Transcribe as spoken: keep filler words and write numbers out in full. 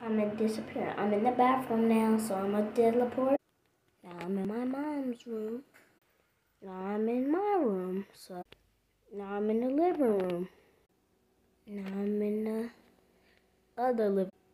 I'm gonna disappear. I'm in the bathroom now, so I'm gonna teleport. Now I'm in my mom's room. Now I'm in my room, so now I'm in the living room. Now I'm in the other living room.